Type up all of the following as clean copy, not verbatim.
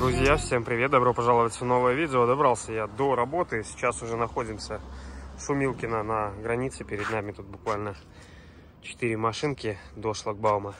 Друзья, всем привет, добро пожаловать в новое видео. Добрался я до работы, сейчас уже находимся в Шумилкино на границе. Перед нами тут буквально 4 машинки до шлагбаума.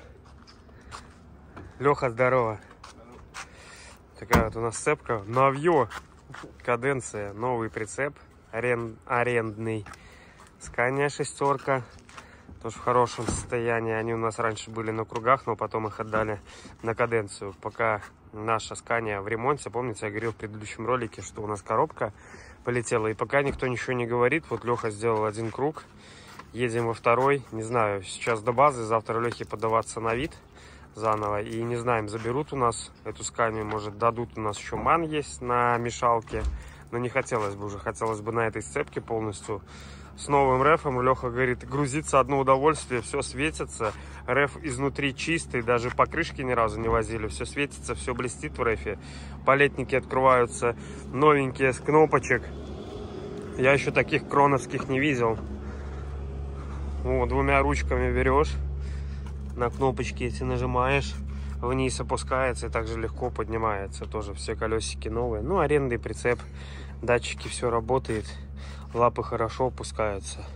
Леха, здорово. Такая вот у нас цепка, Навье, каденция, новый прицеп, арендный, Scania 6, тоже в хорошем состоянии. Они у нас раньше были на кругах, но потом их отдали на каденцию. Пока наша Scania в ремонте, помните, я говорил в предыдущем ролике, что у нас коробка полетела, и пока никто ничего не говорит. Вот Леха сделал один круг, едем во второй, не знаю, сейчас до базы, завтра Лехе подаваться на вид заново, и не знаем, заберут у нас эту Scania, может дадут. У нас еще МАН есть на мешалке, но не хотелось бы уже, хотелось бы на этой сцепке полностью с новым рефом. Леха говорит, грузится одно удовольствие, все светится, реф изнутри чистый, даже покрышки ни разу не возили, все светится, все блестит в рефе, палетники открываются новенькие с кнопочек. Я еще таких кроновских не видел. Вот, двумя ручками берешь, на кнопочки эти нажимаешь, вниз опускается и также легко поднимается. Тоже все колесики новые, ну арендный прицеп, датчики, все работает, лапы хорошо опускаются.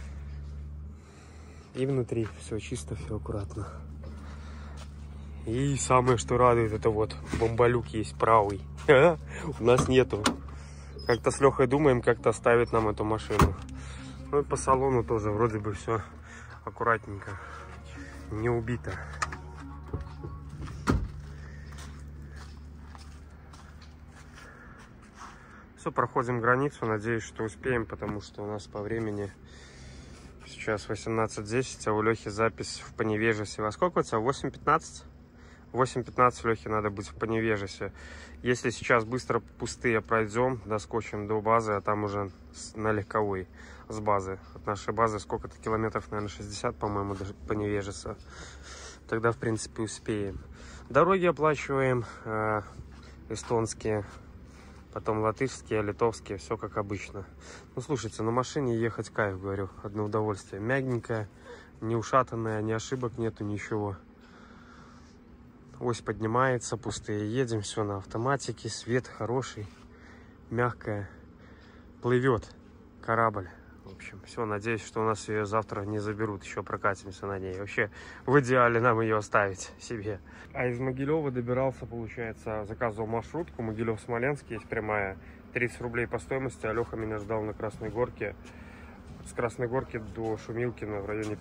И внутри все чисто, все аккуратно. И самое, что радует, это вот бомболюк есть правый. У нас нету. Как-то с Лехой думаем, как-то оставить нам эту машину. Ну и по салону тоже вроде бы все аккуратненько, не убито. Все, проходим границу, надеюсь, что успеем, потому что у нас по времени сейчас 18:10, а у Лехи запись в Поневежесе. Во сколько у тебя? 8:15? 8:15 Лехе надо быть в Поневежесе. Если сейчас быстро пустые пройдем, доскочим до базы, а там уже на легковой с базы. От нашей базы сколько-то километров, наверное, 60, по-моему, до Поневежеса. Тогда, в принципе, успеем. Дороги оплачиваем эстонские, потом латышские, литовские, все как обычно. Ну, слушайте, на машине ехать кайф, говорю, одно удовольствие. Мягенькая, не ушатанная, ни ошибок нету, ничего. Ось поднимается, пустые едем, все на автоматике, свет хороший, мягкая, плывет корабль. В общем, все, надеюсь, что у нас ее завтра не заберут, еще прокатимся на ней. Вообще, в идеале нам ее оставить себе. А из Могилева добирался, получается, заказывал маршрутку Могилев-Смоленск, есть прямая, 30 рублей по стоимости, а Леха меня ждал на Красной Горке. С Красной Горки до Шумилкина в районе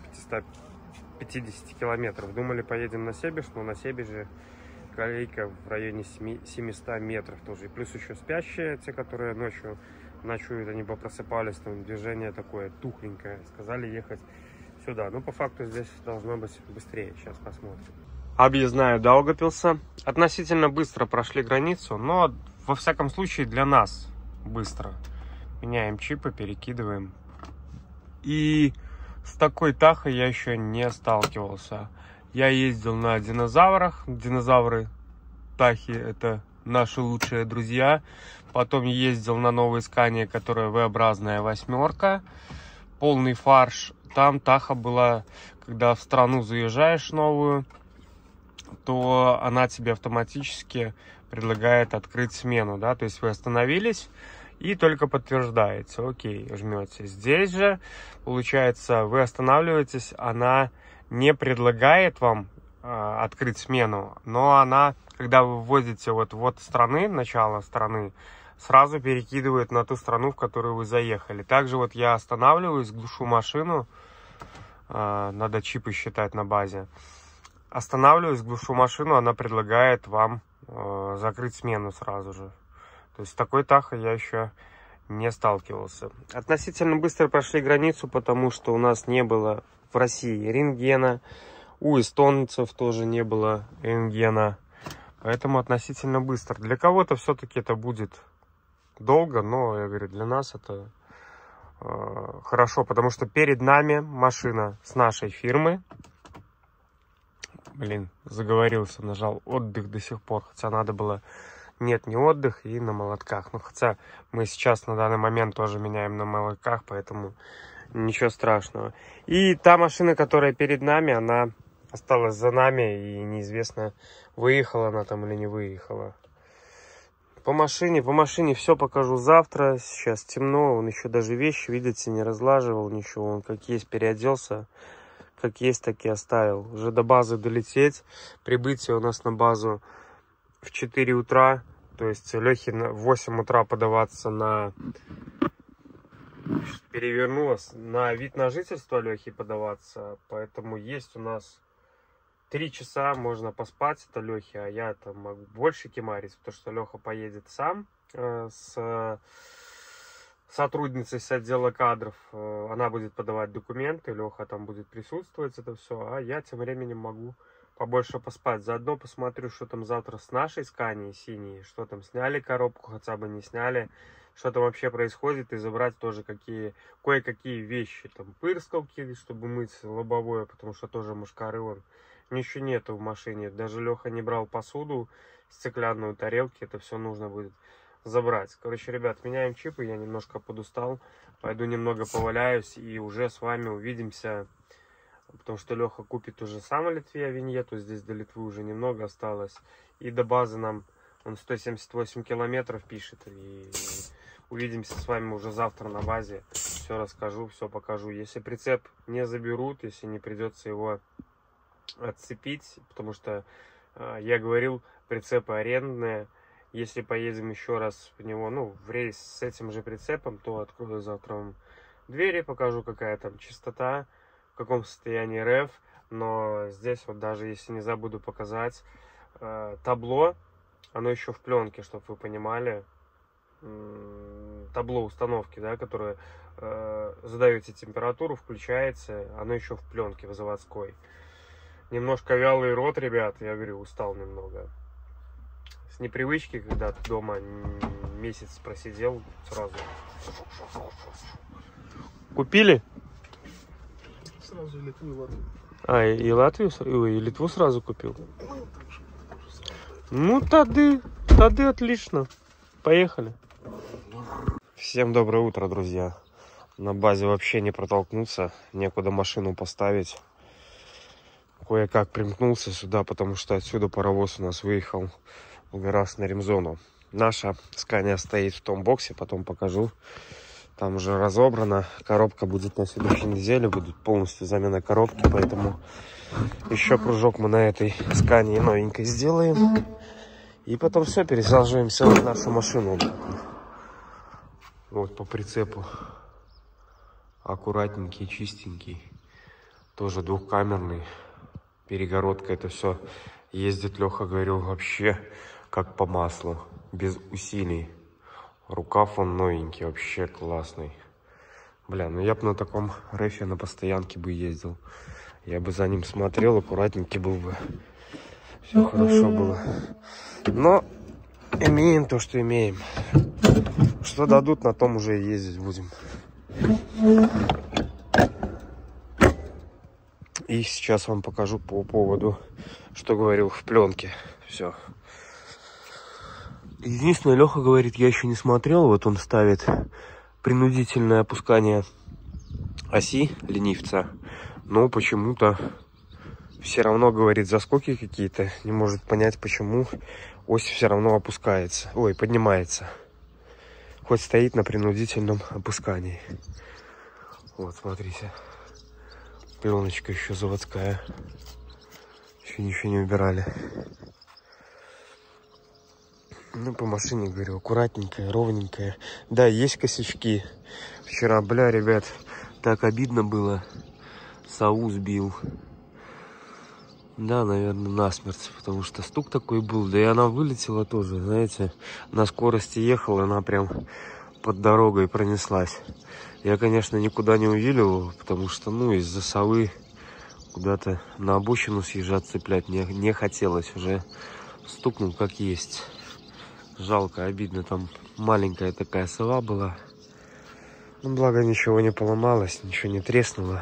550 километров. Думали, поедем на Себеж, но на Себеже колейка в районе 700 метров тоже. И плюс еще спящие, те, которые ночью ночуют, они попросыпались, там движение такое тухленькое. Сказали ехать сюда. Но по факту здесь должно быть быстрее. Сейчас посмотрим. Объездная Даугавпилса. Относительно быстро прошли границу, но во всяком случае для нас быстро. Меняем чипы, перекидываем. И с такой Тахой я еще не сталкивался. Я ездил на динозаврах. Динозавры Тахи — это наши лучшие друзья. Потом ездил на новой Scania, которая V-образная 8, полный фарш. Там Таха была, когда в страну заезжаешь новую, то она тебе автоматически предлагает открыть смену, да, то есть вы остановились и только подтверждаете, окей, жмете. Здесь же, получается, вы останавливаетесь, она не предлагает вам открыть смену, но она, когда вы вводите вот страны, начало страны, сразу перекидывает на ту страну, в которую вы заехали. Также вот я останавливаюсь, глушу машину, надо чипы считать на базе. Останавливаюсь, глушу машину, она предлагает вам закрыть смену сразу же. То есть с такой Тахой я еще не сталкивался. Относительно быстро прошли границу, потому что у нас не было в России рентгена, у эстонцев тоже не было рентгена, поэтому относительно быстро. Для кого-то все-таки это будет долго, но, я говорю, для нас это хорошо, потому что перед нами машина с нашей фирмы. Блин, заговорился, нажал отдых до сих пор, хотя надо было... Нет, не отдых и на молотках. Ну, хотя мы сейчас на данный момент тоже меняем на молотках, поэтому ничего страшного. И та машина, которая перед нами, она осталась за нами, и неизвестно, выехала она там или не выехала. По машине все покажу завтра. Сейчас темно, он еще даже вещи, видите, не разлаживал ничего. Он как есть переоделся, как есть, так и оставил. Уже до базы долететь. Прибытие у нас на базу в 4 утра. То есть Лехе в 8 утра подаваться на... Перевернулась. На вид на жительство Лехе подаваться. Поэтому есть у нас 3 часа, можно поспать, это Лехе, а я там могу больше кемарить, потому что Леха поедет сам с сотрудницей с отдела кадров. Она будет подавать документы, Леха там будет присутствовать, это все, а я тем временем могу побольше поспать. Заодно посмотрю, что там завтра с нашей Сканией синей, что там сняли коробку, хотя бы не сняли, что там вообще происходит, и забрать тоже кое-какие вещи, там пырскалки, чтобы мыть лобовое, потому что тоже мушкары он. Ничего нету в машине. Даже Леха не брал посуду, стеклянную, тарелки. Это все нужно будет забрать. Короче, ребят, меняем чипы. Я немножко подустал. Пойду немного поваляюсь и уже с вами увидимся. Потому что Леха купит уже сам в Литве виньету. Здесь до Литвы уже немного осталось. И до базы нам он 178 километров пишет. И увидимся с вами уже завтра на базе. Все расскажу, все покажу. Если прицеп не заберут, если не придется его отцепить, потому что я говорил, прицепы арендные. Если поедем еще раз в него, ну, в рейс с этим же прицепом, то открою завтра вам двери, покажу, какая там чистота, в каком состоянии РФ. Но здесь вот даже если не забуду показать, табло, оно еще в пленке, чтобы вы понимали. Табло установки, да, которое задаете температуру, включается, оно еще в пленке в заводской. Немножко вялый рот, ребят, я говорю, устал немного. С непривычки, когда ты дома месяц просидел, сразу. Купили? Сразу Литву и Латвию. А, и Латвию, и Литву сразу купил? Ну, тады отлично. Поехали. Всем доброе утро, друзья. На базе вообще не протолкнуться, некуда машину поставить. Кое-как примкнулся сюда, потому что отсюда паровоз у нас выехал в гараж на ремзону. Наша Скания стоит в том боксе, потом покажу. Там уже разобрана. Коробка будет на следующей неделе, будет полностью замена коробки, поэтому еще кружок мы на этой Скании новенькой сделаем. И потом все, пересаживаемся в нашу машину. Вот по прицепу. Аккуратненький, чистенький. Тоже двухкамерный. Перегородка, это все ездит, Леха говорил, вообще как по маслу, без усилий. Рукав он новенький, вообще классный. Бля, ну я бы на таком рефе на постоянке бы ездил. Я бы за ним смотрел, аккуратненький был бы. Все хорошо было. Но имеем то, что имеем. Что дадут, на том уже и ездить будем. И сейчас вам покажу по поводу, что говорил в пленке. Все. Единственное, Леха говорит, я еще не смотрел. Вот он ставит принудительное опускание оси ленивца. Но почему-то все равно, говорит, заскоки какие-то. Не может понять, почему ось все равно опускается. Ой, поднимается. Хоть стоит на принудительном опускании. Вот, смотрите. Пленочка еще заводская. Еще ничего не убирали. Ну, по машине, говорю, аккуратненькая, ровненькая. Да, есть косячки. Вчера, бля, ребят, так обидно было. Сову сбил. Да, наверное, насмерть. Потому что стук такой был. Да и она вылетела тоже, знаете. На скорости ехала, она прям под дорогой пронеслась. Я, конечно, никуда не увиливал, потому что, ну, из-за совы куда-то на обочину съезжать, цеплять не хотелось. Уже стукнул как есть. Жалко, обидно. Там маленькая такая сова была. Ну, благо, ничего не поломалось, ничего не треснуло.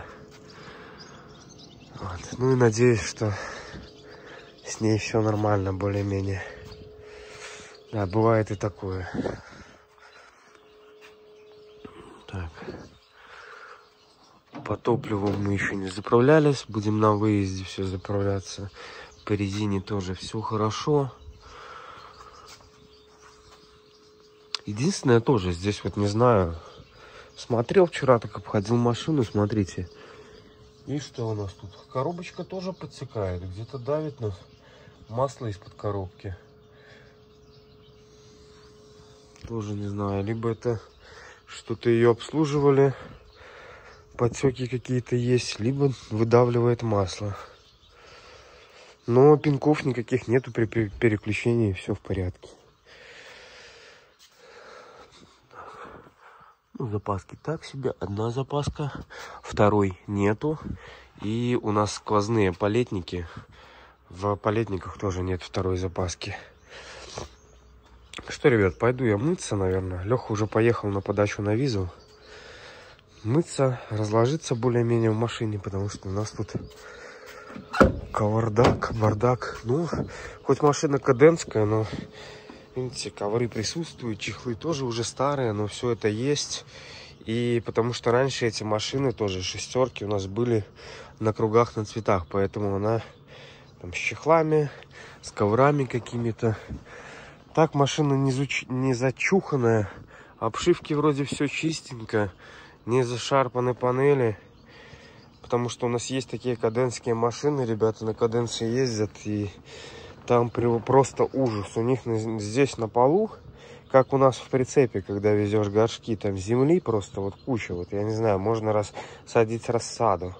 Вот. Ну и надеюсь, что с ней все нормально, более-менее. Да, бывает и такое. Так. По топливу мы еще не заправлялись. Будем на выезде все заправляться. По резине тоже все хорошо. Единственное тоже, здесь вот не знаю, смотрел вчера, так обходил машину, смотрите. И что у нас тут? Коробочка тоже подсекает, где-то давит нас масло из-под коробки. Тоже не знаю, либо это что-то ее обслуживали, подсеки какие-то есть, либо выдавливает масло. Но пинков никаких нету при переключении, все в порядке. Ну, запаски так себе, одна запаска, второй нету. И у нас сквозные палетники, в палетниках тоже нет второй запаски. Что, ребят, пойду я мыться, наверное. Леха уже поехал на подачу на визу. Мыться, разложиться более-менее в машине, потому что у нас тут кавардак, бардак. Ну, хоть машина каденская, но, видите, ковры присутствуют, чехлы тоже уже старые, но все это есть. И потому что раньше эти машины тоже, шестерки, у нас были на кругах, на цветах, поэтому она там с чехлами, с коврами какими-то. Так машина не зачуханная, обшивки вроде все чистенько, не зашарпаны панели, потому что у нас есть такие каденские машины, ребята на каденции ездят, и там просто ужас. У них здесь на полу, как у нас в прицепе, когда везешь горшки, там земли просто вот куча, вот я не знаю, можно садить рассаду.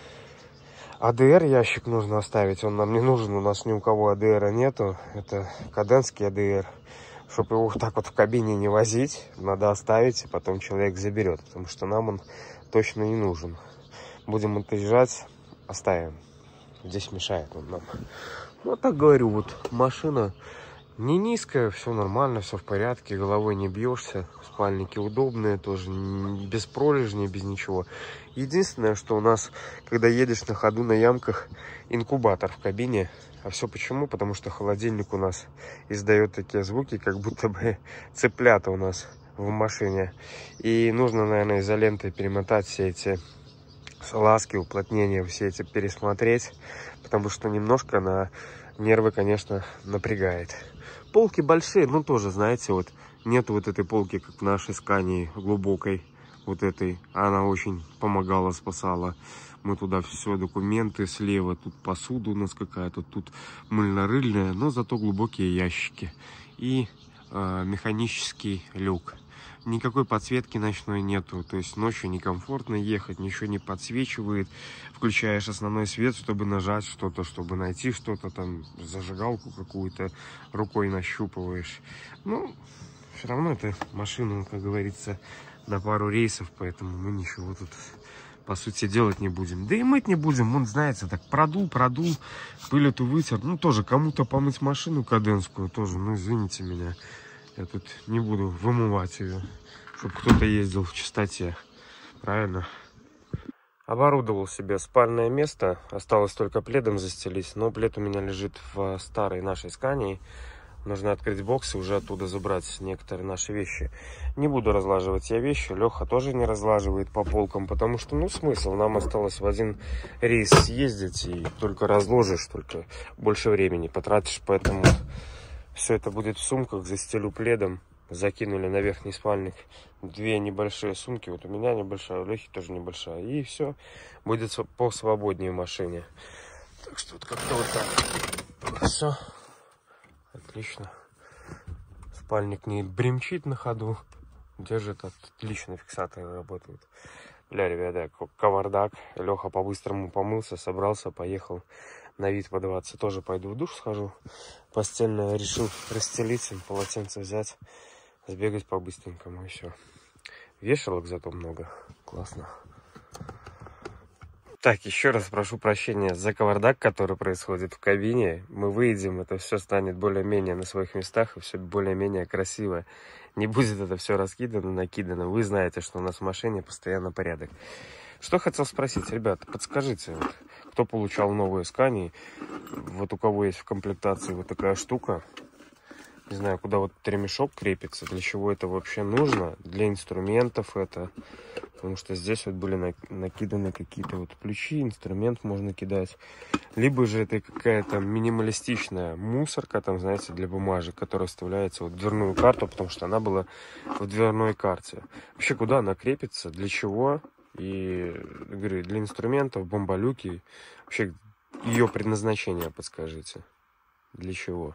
АДР ящик нужно оставить, он нам не нужен, у нас ни у кого АДРа нету, это каденский АДР. Чтобы его так вот в кабине не возить, надо оставить, и потом человек заберет, потому что нам он точно не нужен. Будем отъезжать, оставим. Здесь мешает он нам. Ну, так говорю, вот машина не низкая, все нормально, все в порядке, головой не бьешься, спальники удобные, тоже без пролежней, без ничего. Единственное, что у нас, когда едешь на ходу на ямках, инкубатор в кабине. А все почему? Потому что холодильник у нас издает такие звуки, как будто бы цыплята у нас в машине. И нужно, наверное, изолентой перемотать все эти салазки, уплотнения, все эти пересмотреть, потому что немножко на нервы, конечно, напрягает. Полки большие, но тоже, знаете, вот нет вот этой полки, как в нашей Скании, глубокой, вот этой. Она очень помогала, спасала. Мы туда все, документы слева, тут посуда у нас какая-то, тут мыльно-рыльная, но зато глубокие ящики. И механический люк. Никакой подсветки ночной нету, то есть ночью некомфортно ехать, ничего не подсвечивает. Включаешь основной свет, чтобы нажать что-то, чтобы найти что-то, там зажигалку какую-то рукой нащупываешь. Ну, все равно это машина, как говорится, на пару рейсов, поэтому мы ничего тут, по сути, делать не будем. Да и мыть не будем, он, знаете, так продул, пыль эту вытер. Ну, тоже кому-то помыть машину каденскую тоже, ну, извините меня. Я тут не буду вымывать ее, чтобы кто-то ездил в чистоте. Правильно? Оборудовал себе спальное место. Осталось только пледом застелить. Но плед у меня лежит в старой нашей Скании. Нужно открыть бокс и уже оттуда забрать некоторые наши вещи. Не буду разлаживать я вещи. Леха тоже не разлаживает по полкам, потому что, ну, смысл. Нам осталось в один рейс съездить, и только разложишь, только больше времени потратишь, поэтому... Все это будет в сумках, застелю пледом. Закинули на верхний спальник две небольшие сумки. Вот у меня небольшая, у Лехи тоже небольшая. И все, будет посвободнее в машине. Так что вот как-то вот так. Все. Отлично. Спальник не бремчит на ходу. Держит, отлично, фиксаторы работают. Бля, ребята, кавардак. Леха по-быстрому помылся, собрался, поехал на вид подаваться. Тоже пойду в душ схожу. Постельное решил расстелить, полотенце взять, сбегать по-быстренькому и все. Вешалок зато много. Классно. Так, еще раз прошу прощения за кавардак, который происходит в кабине. Мы выйдем, это все станет более-менее на своих местах, и все более-менее красиво. Не будет это все раскидано, накидано. Вы знаете, что у нас в машине постоянно порядок. Что хотел спросить, ребят, подскажите, вот, кто получал новые Скании, вот у кого есть в комплектации вот такая штука, не знаю, куда вот ремешок крепится, для чего это вообще нужно, для инструментов это, Потому что здесь вот были накиданы какие-то вот ключи, инструмент можно кидать. Либо же это какая-то минималистичная мусорка, там, знаете, для бумажек, которая вставляется вот в дверную карту, потому что она была в дверной карте. Вообще, куда она крепится, для чего? И, говорю, для инструментов, бомболюки. Вообще, ее предназначение подскажите. Для чего?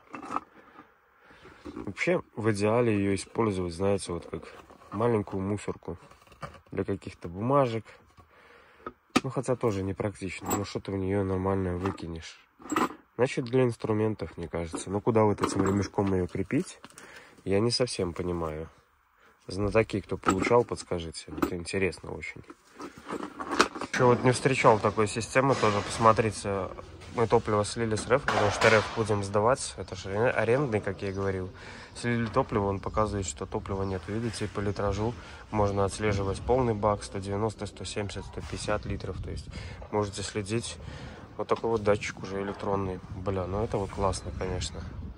Вообще, в идеале ее использовать, знаете, вот как маленькую мусорку. Для каких-то бумажек. Ну, хотя тоже непрактично. Но что ты в нее нормально выкинешь. Значит, для инструментов, мне кажется. Но куда вот этим ремешком ее крепить, я не совсем понимаю. Знатоки, кто получал, подскажите. Это интересно очень. Еще вот не встречал такой системы тоже. Посмотрите, мы топливо слили с РЭФ, потому что РЭФ будем сдавать. Это же арендный, как я и говорил. Слили топливо, он показывает, что топлива нет. Видите, по литражу можно отслеживать полный бак, 190, 170, 150 литров. То есть можете следить. Вот такой вот датчик уже электронный. Бля, ну это вот классно, конечно.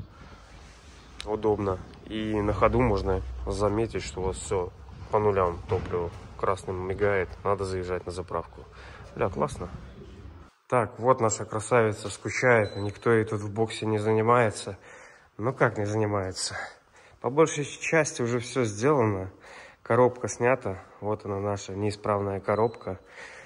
Удобно. И на ходу можно заметить, что у вас все по нулям топливо красным мигает. Надо заезжать на заправку. Бля, классно. Так, вот наша красавица скучает. Никто ей тут в боксе не занимается. Ну как не занимается? По большей части уже все сделано. Коробка снята. Вот она, наша неисправная коробка.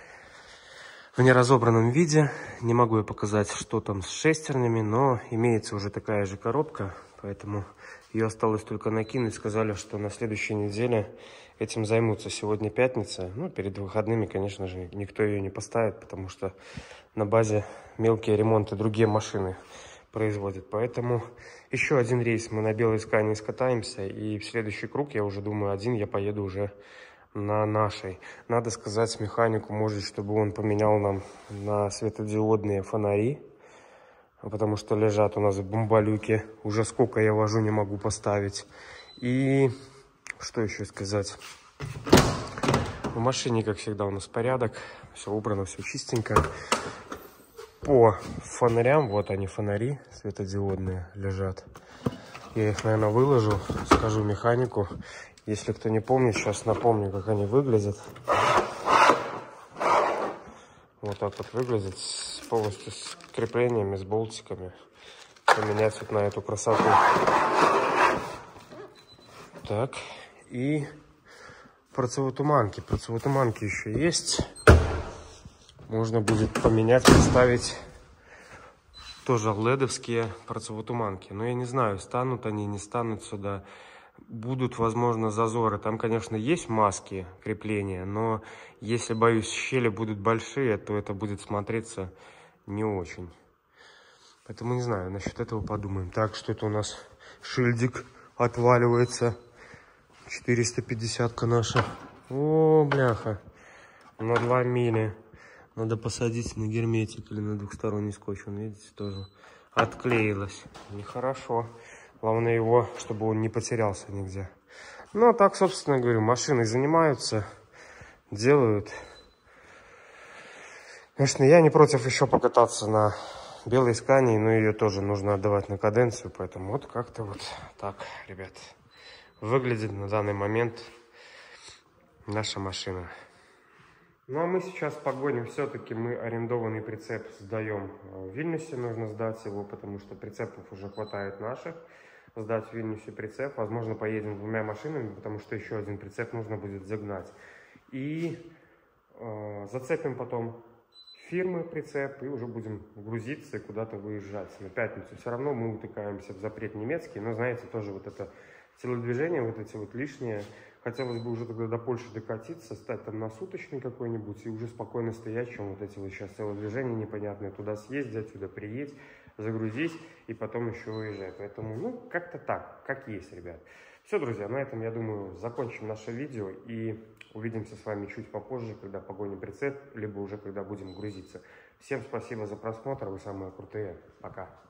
В неразобранном виде. Не могу я показать, что там с шестернями, но имеется уже такая же коробка. Поэтому ее осталось только накинуть. Сказали, что на следующей неделе этим займутся. Сегодня пятница. Ну, перед выходными, конечно же, никто ее не поставит, потому что на базе мелкие ремонты другие машины производят. Поэтому еще один рейс мы на белой Скане скатаемся. И в следующий круг, я уже думаю, один я поеду уже на нашей. Надо сказать механику, может, чтобы он поменял нам на светодиодные фонари. Потому что лежат у нас в бомболюке. Уже сколько я вожу, не могу поставить. И что еще сказать? В машине, как всегда, у нас порядок. Все убрано, все чистенько. По фонарям, вот они фонари светодиодные лежат. Я их, наверное, выложу, скажу механику. Если кто не помнит, сейчас напомню, как они выглядят. Вот так вот выглядит, полностью с креплениями, с болтиками. Поменять вот на эту красоту. Так, и противотуманки. Противотуманки еще есть. Можно будет поменять, поставить тоже ледовские противотуманки. Но я не знаю, станут они, не станут сюда. Будут, возможно, зазоры. Там, конечно, есть маски крепления, но если, боюсь, щели будут большие, то это будет смотреться не очень. Поэтому не знаю, насчет этого подумаем. Так, что это у нас шильдик отваливается. 450-ка наша. О, бляха. На 2 мили. Надо посадить на герметик или на двухсторонний скотч. Он, видите, тоже отклеилась. Нехорошо. Главное его, чтобы он не потерялся нигде. Ну, а так, собственно говоря, машиной занимаются, делают. Конечно, я не против еще покататься на белой Скане, но ее тоже нужно отдавать на каденцию. Поэтому вот как-то вот так, ребят, выглядит на данный момент наша машина. Ну, а мы сейчас погоним. Все-таки мы арендованный прицеп сдаем в Вильнюсе. Нужно сдать его, потому что прицепов уже хватает наших. Сдать в Вильнюсе прицеп. Возможно, поедем 2 машинами, потому что еще один прицеп нужно будет загнать. И зацепим потом фирмы прицеп и уже будем грузиться и куда-то выезжать. На пятницу все равно мы утыкаемся в запрет немецкий. Но, знаете, тоже вот это телодвижение, вот эти вот лишние. Хотелось бы уже тогда до Польши докатиться, стать там на суточный какой-нибудь и уже спокойно стоять, чем вот эти вот сейчас телодвижения непонятные. Туда съездить, отсюда приедь, загрузись и потом еще уезжать. Поэтому, ну, как-то так, как есть, ребят. Все, друзья, на этом, я думаю, закончим наше видео и увидимся с вами чуть попозже, когда погоним прицеп, либо уже когда будем грузиться. Всем спасибо за просмотр, вы самые крутые. Пока.